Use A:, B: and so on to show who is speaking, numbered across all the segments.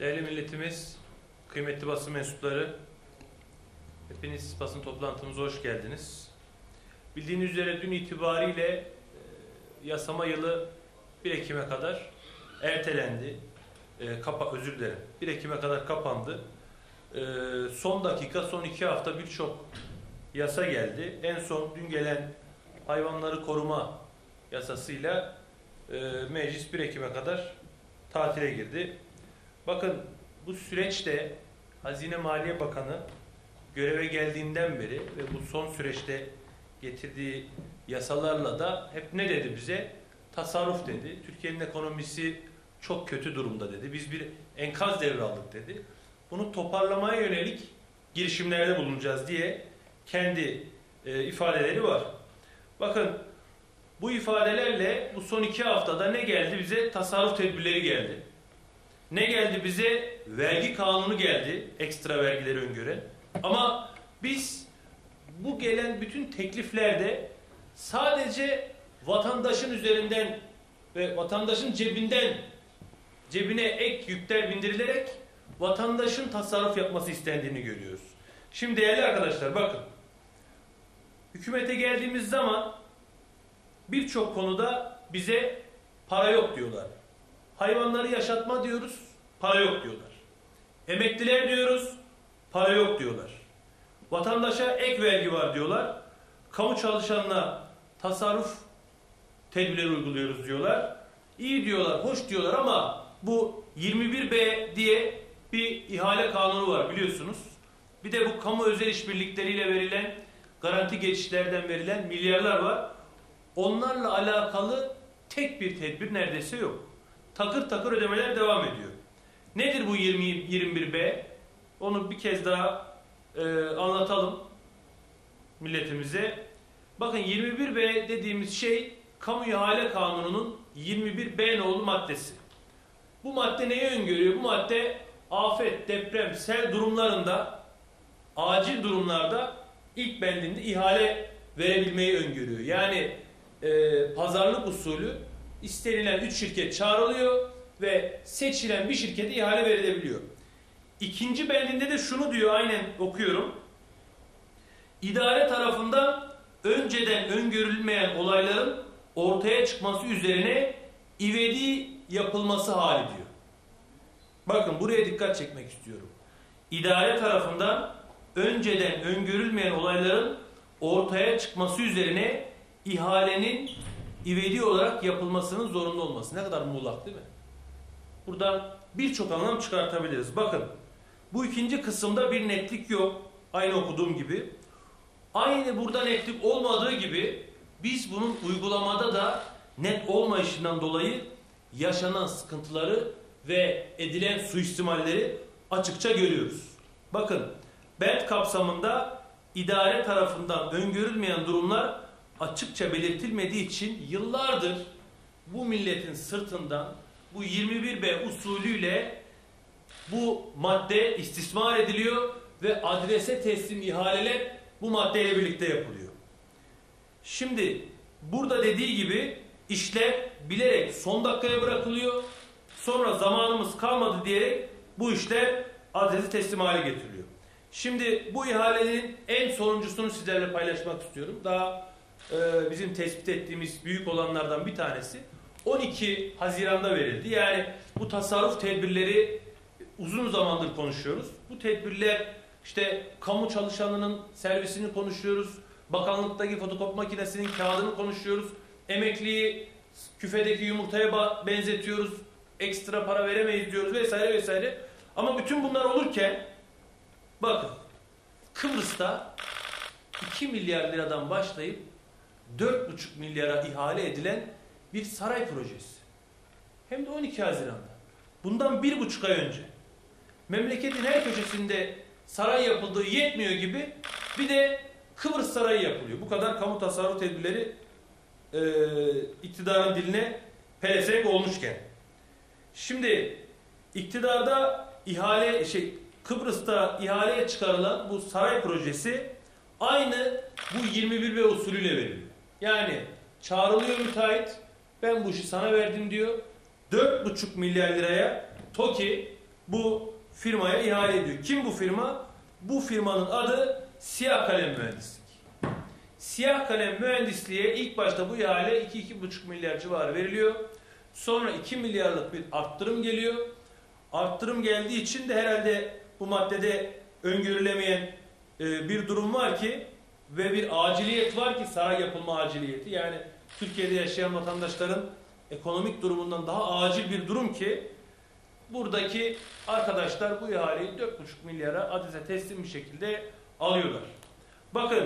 A: Değerli milletimiz, kıymetli basın mensupları, hepiniz basın toplantımıza hoş geldiniz. Bildiğiniz üzere dün itibariyle yasama yılı 1 Ekim'e kadar ertelendi. 1 Ekim'e kadar kapandı. Son dakika, son 2 hafta birçok yasa geldi. En son dün gelen hayvanları koruma yasasıyla meclis 1 Ekim'e kadar tatile girdi. Bakın bu süreçte Hazine Maliye Bakanı göreve geldiğinden beri ve bu son süreçte getirdiği yasalarla da hep ne dedi bize? Tasarruf dedi. Türkiye'nin ekonomisi çok kötü durumda dedi. Biz bir enkaz devraldık dedi. Bunu toparlamaya yönelik girişimlerde bulunacağız diye kendi ifadeleri var. Bakın bu ifadelerle bu son 2 haftada ne geldi bize? Tasarruf tedbirleri geldi. Ne geldi bize? Vergi kanunu geldi. Ekstra vergileri öngören. Ama biz bu gelen bütün tekliflerde sadece vatandaşın üzerinden ve vatandaşın cebine ek yükler bindirilerek vatandaşın tasarruf yapması istendiğini görüyoruz. Şimdi değerli arkadaşlar bakın. Hükümete geldiğimiz zaman birçok konuda bize para yok diyorlar. Hayvanları yaşatma diyoruz, para yok diyorlar. Emekliler diyoruz, para yok diyorlar. Vatandaşa ek vergi var diyorlar. Kamu çalışanına tasarruf tedbirleri uyguluyoruz diyorlar. İyi diyorlar, hoş diyorlar ama bu 21B diye bir ihale kanunu var biliyorsunuz. Bir de bu kamu özel işbirlikleriyle verilen garanti geçişlerden verilen milyarlar var. Onlarla alakalı tek bir tedbir neredeyse yok. Takır takır ödemeler devam ediyor. Nedir bu 21B? Onu bir kez daha anlatalım milletimize. Bakın 21B dediğimiz şey Kamu İhale Kanunu'nun 21B nolu maddesi. Bu madde neyi öngörüyor? Bu madde afet, deprem, sel durumlarında, acil durumlarda ilk bendinde ihale verebilmeyi öngörüyor. Yani pazarlık usulü istenilen 3 şirket çağrılıyor ve seçilen bir şirkete ihale verilebiliyor. İkinci bendinde de şunu diyor, aynen okuyorum. İdare tarafından önceden öngörülmeyen olayların ortaya çıkması üzerine ivedi yapılması hali diyor. Bakın buraya dikkat çekmek istiyorum. İdare tarafından önceden öngörülmeyen olayların ortaya çıkması üzerine ihalenin ivedi olarak yapılmasının zorunlu olması. Ne kadar muğlak değil mi? Buradan birçok anlam çıkartabiliriz. Bakın bu ikinci kısımda bir netlik yok. Aynı okuduğum gibi. Aynı burada netlik olmadığı gibi biz bunun uygulamada da net olmayışından dolayı yaşanan sıkıntıları ve edilen suistimalleri açıkça görüyoruz. Bakın bent kapsamında idare tarafından öngörülmeyen durumlar açıkça belirtilmediği için yıllardır bu milletin sırtından bu 21B usulüyle bu madde istismar ediliyor ve adrese teslim ihaleler bu maddeyle birlikte yapılıyor. Şimdi burada dediği gibi işler bilerek son dakikaya bırakılıyor. Sonra zamanımız kalmadı diyerek bu işler adrese teslim hale getiriliyor. Şimdi bu ihalelerin en sonuncusunu sizlerle paylaşmak istiyorum. Daha bizim tespit ettiğimiz büyük olanlardan bir tanesi 12 Haziran'da verildi. Yani bu tasarruf tedbirleri uzun zamandır konuşuyoruz. Bu tedbirler işte kamu çalışanının servisini konuşuyoruz. Bakanlıktaki fotokopi makinesinin kağıdını konuşuyoruz. Emekliyi küfedeki yumurtaya benzetiyoruz. Ekstra para veremeyiz diyoruz vesaire vesaire. Ama bütün bunlar olurken bakın Kıbrıs'ta 2 milyar liradan başlayıp 4,5 milyara ihale edilen bir saray projesi. Hem de 12 Haziran'da. Bundan 1,5 ay önce. Memleketin her köşesinde saray yapıldığı yetmiyor gibi bir de Kıbrıs Sarayı yapılıyor. Bu kadar kamu tasarruf tedbirleri iktidarın diline pelesenk olmuşken. Şimdi iktidarda Kıbrıs'ta ihaleye çıkarılan bu saray projesi aynı bu 21B usulüyle veriliyor. Yani çağrılıyor müteahhit, ben bu işi sana verdim diyor. 4,5 milyar liraya TOKİ bu firmaya ihale ediyor. Kim bu firma? Bu firmanın adı Siyah Kalem Mühendislik. Siyah Kalem Mühendisliğe ilk başta bu ihale 2-2,5 milyar civarı veriliyor. Sonra 2 milyarlık bir arttırım geliyor. Arttırım geldiği için de herhalde bu maddede öngörülemeyen bir durum var ki ve bir aciliyet var ki, saray yapılma aciliyeti. Yani Türkiye'de yaşayan vatandaşların ekonomik durumundan daha acil bir durum ki buradaki arkadaşlar bu ihaleyi 4,5 milyara adrese teslim bir şekilde alıyorlar. Bakın,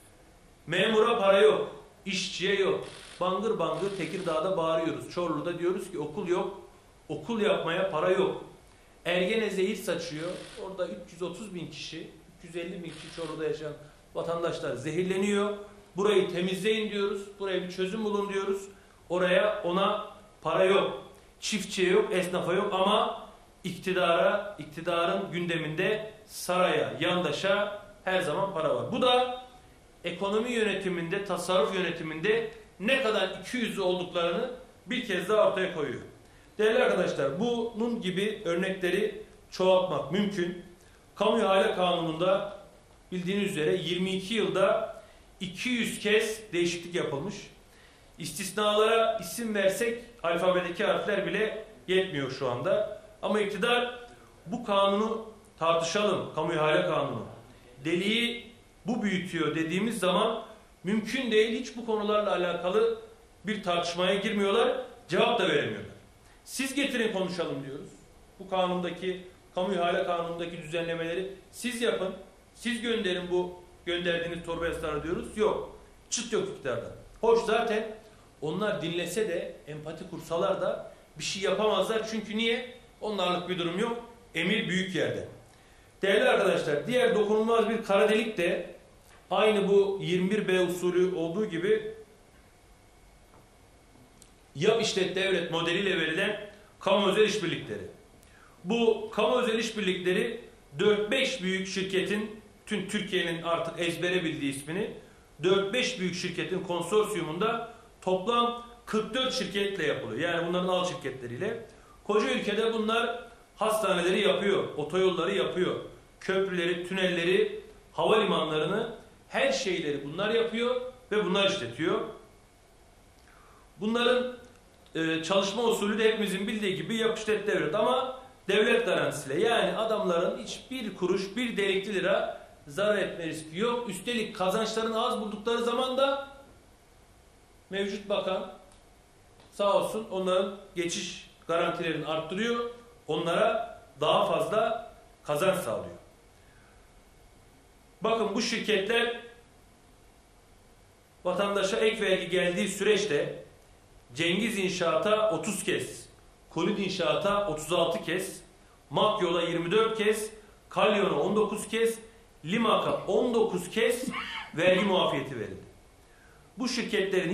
A: memura para yok, işçiye yok. Bangır bangır Tekirdağ'da bağırıyoruz. Çorlu'da diyoruz ki okul yok, okul yapmaya para yok. Ergene zehir saçıyor. Orada 330 bin kişi, 350 bin kişi Çorlu'da yaşayan vatandaşlar zehirleniyor. Burayı temizleyin diyoruz. Buraya bir çözüm bulun diyoruz. Ona para yok. Çiftçiye yok, esnafa yok ama iktidarın gündeminde, saraya, yandaşa her zaman para var. Bu da ekonomi yönetiminde, tasarruf yönetiminde ne kadar ikiyüzlü olduklarını bir kez daha ortaya koyuyor. Değerli arkadaşlar, bunun gibi örnekleri çoğaltmak mümkün. Kamu İhale Kanunu'nda bildiğiniz üzere 22 yılda 200 kez değişiklik yapılmış. İstisnalara isim versek alfabedeki harfler bile yetmiyor şu anda. Ama iktidar bu kanunu tartışalım, Kamu İhale Kanunu. Deliği bu büyütüyor dediğimiz zaman mümkün değil, hiç bu konularla alakalı bir tartışmaya girmiyorlar, cevap da veremiyorlar. Siz getirin konuşalım diyoruz. Bu kanundaki, Kamu İhale Kanunu'ndaki düzenlemeleri siz yapın, siz gönderin bu gönderdiğiniz torba yasaları diyoruz. Yok, çıt yok iktidarda. Hoş, zaten onlar dinlese de, empati kursalar da bir şey yapamazlar. Çünkü niye? Onlarlık bir durum yok. Emir büyük yerde. Değerli arkadaşlar, diğer dokunulmaz bir kara delik de aynı bu 21B usulü olduğu gibi yap işlet devlet modeliyle verilen kamu özel işbirlikleri. Bu kamu özel işbirlikleri 4-5 büyük şirketin, tüm Türkiye'nin artık ezbere bildiği ismini, 4-5 büyük şirketin konsorsiyumunda toplam 44 şirketle yapılıyor. Yani bunların alt şirketleriyle. Koca ülkede bunlar hastaneleri yapıyor, otoyolları yapıyor, köprüleri, tünelleri, havalimanlarını, her şeyleri bunlar yapıyor ve bunlar işletiyor. Bunların çalışma usulü de hepimizin bildiği gibi yap işlet devlet, ama devlet garantisiyle. Yani adamların hiçbir kuruş, bir delikli lira zarar etme riski yok. Üstelik kazançlarını az buldukları zaman da mevcut bakan sağ olsun onların geçiş garantilerini arttırıyor. Onlara daha fazla kazanç sağlıyor. Bakın, bu şirketler vatandaşa ek vergi geldiği süreçte Cengiz İnşaat'a 30 kez, Kolit İnşaat'a 36 kez, Makyol'a 24 kez, Kalyon'a 19 kez, Limak'a 19 kez vergi muafiyeti verildi. Bu şirketlerin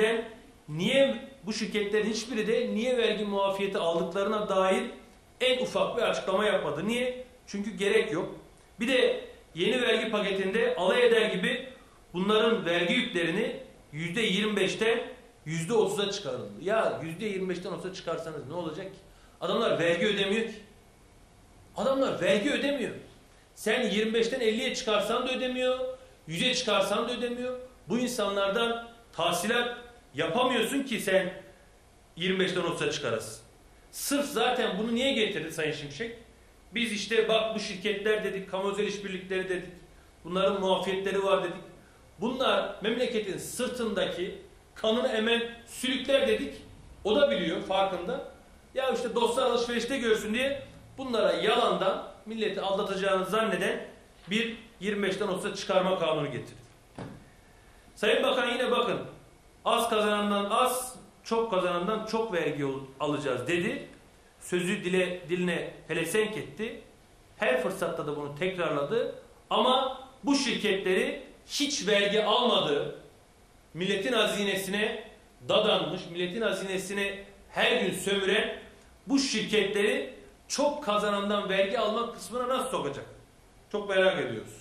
A: hiçbiri de niye vergi muafiyeti aldıklarına dair en ufak bir açıklama yapmadı. Niye? Çünkü gerek yok. Bir de yeni vergi paketinde alay eder gibi bunların vergi yüklerini %25'ten %30'a çıkarıldı. Ya %25'ten 30'a çıkarsanız ne olacak ki? Adamlar vergi ödemiyor ki. Adamlar vergi ödemiyor. Sen 25'ten 50'ye çıkarsan da ödemiyor, 100'e çıkarsan da ödemiyor. Bu insanlardan tahsilat yapamıyorsun ki sen 25'ten 30'a çıkarasın. Sırf zaten bunu niye getirdi Sayın Şimşek? Biz işte bak bu şirketler dedik, kamu özel işbirlikleri dedik, bunların muafiyetleri var dedik. Bunlar memleketin sırtındaki kanını emen sülükler dedik. O da biliyor, farkında. Ya işte dostlar alışverişte görsün diye bunlara yalandan milleti aldatacağını zanneden bir 25'ten 30'a çıkarma kanunu getirdi. Sayın Bakan yine bakın, az kazanandan az, çok kazanandan çok vergi alacağız dedi. Sözü diline pelesenk etti. Her fırsatta da bunu tekrarladı. Ama bu şirketleri hiç vergi almadığı, milletin hazinesine dadanmış, milletin hazinesine her gün sömüren bu şirketleri çok kazanandan vergi almak kısmına nasıl sokacak? Çok merak ediyoruz.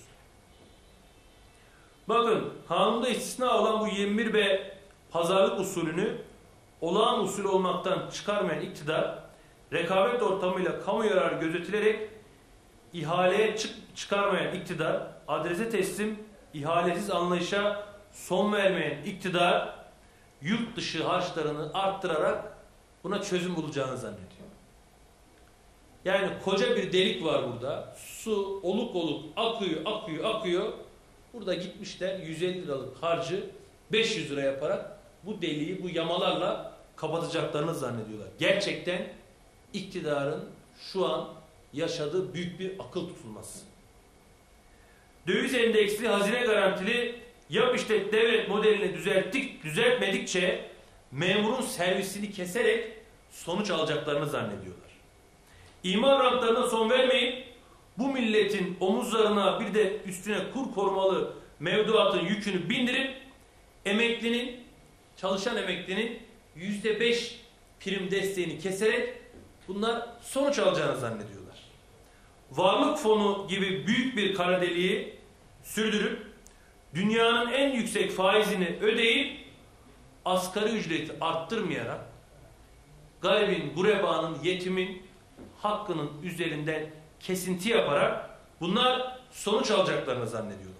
A: Bakın, kanunda istisna olan bu 21B pazarlık usulünü olağan usul olmaktan çıkarmayan iktidar rekabet ortamıyla kamu yararı gözetilerek ihaleye çıkarmayan iktidar, adrese teslim, ihalesiz anlayışa son vermeyen iktidar, yurt dışı harçlarını arttırarak buna çözüm bulacağını zannediyor. Yani koca bir delik var burada. Su oluk oluk akıyor. Burada gitmişler 150 liralık harcı 500 lira yaparak bu deliği bu yamalarla kapatacaklarını zannediyorlar. Gerçekten iktidarın şu an yaşadığı büyük bir akıl tutulması. Döviz endeksli, hazine garantili yap işlet devlet modelini düzeltmedikçe memurun servisini keserek sonuç alacaklarını zannediyorlar. İmar rantlarına son vermeyip bu milletin omuzlarına bir de üstüne kur korumalı mevduatın yükünü bindirip çalışan emeklinin %5 prim desteğini keserek bunlar sonuç alacağını zannediyorlar. Varlık fonu gibi büyük bir kara deliği sürdürüp dünyanın en yüksek faizini ödeyip asgari ücreti arttırmayarak garibin, gurebanın, yetimin hakkının üzerinden kesinti yaparak bunlar sonuç alacaklarını zannediyorlar.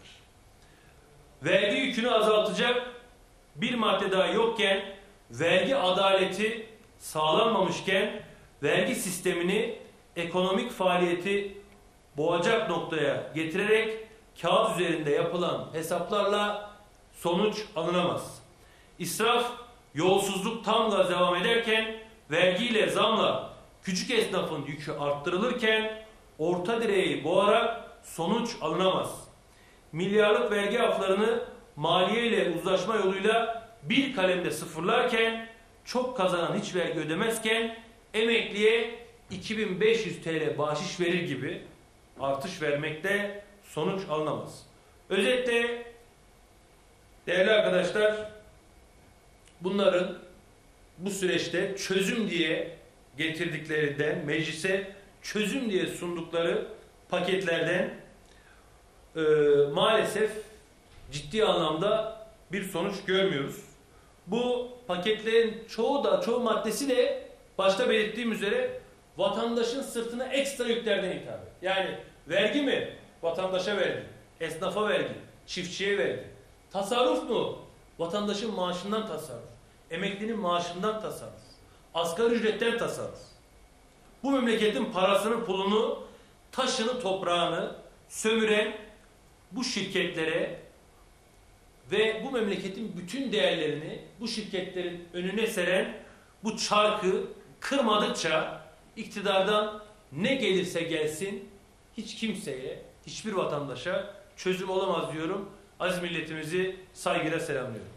A: Vergi yükünü azaltacak bir madde daha yokken, vergi adaleti sağlanmamışken, vergi sistemini ekonomik faaliyeti boğacak noktaya getirerek kağıt üzerinde yapılan hesaplarla sonuç alınamaz. İsraf, yolsuzluk tam gaz devam ederken, vergiyle, zamla küçük esnafın yükü arttırılırken, orta direği boğarak sonuç alınamaz. Milyarlık vergi aflarını maliye ile uzlaşma yoluyla bir kalemde sıfırlarken, çok kazanan hiç vergi ödemezken, emekliye 2500 TL bahşiş verir gibi artış vermekte sonuç alınamaz. Özetle değerli arkadaşlar, bunların bu süreçte çözüm diye getirdiklerinden, meclise çözüm diye sundukları paketlerden maalesef ciddi anlamda bir sonuç görmüyoruz. Bu paketlerin çoğu maddesi de başta belirttiğim üzere vatandaşın sırtına ekstra yüklerden itham. Yani vergi mi? Vatandaşa vergi. Esnafa vergi. Çiftçiye vergi. Tasarruf mu? Vatandaşın maaşından tasarruf. Emeklinin maaşından tasarruf. Asgari ücretten tasarruf. Bu memleketin parasını, pulunu, taşını, toprağını sömüren bu şirketlere ve bu memleketin bütün değerlerini bu şirketlerin önüne seren bu çarkı kırmadıkça iktidardan ne gelirse gelsin hiç kimseye, hiçbir vatandaşa çözüm olamaz diyorum. Aziz milletimizi saygıyla selamlıyorum.